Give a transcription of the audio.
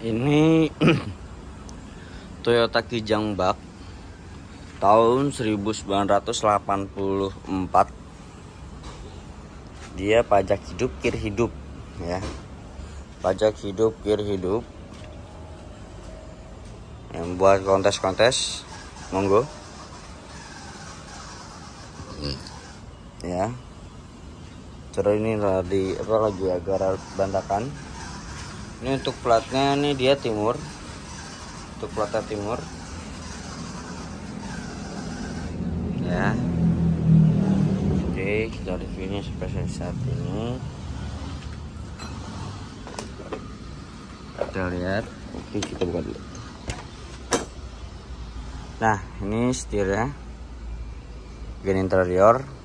Ini Toyota Kijang Bak tahun 1984. Dia pajak hidup kir hidup ya. Pajak hidup kir hidup. Yang buat kontes-kontes monggo. Ya. Terus ini lagi agak berantakan. Ini untuk platnya nih dia timur. Untuk platnya timur. Ya. Oke, kita reviewnya sampai saat ini. Kita lihat. Oke, kita buka dulu. Nah, ini setirnya. Bagian interior.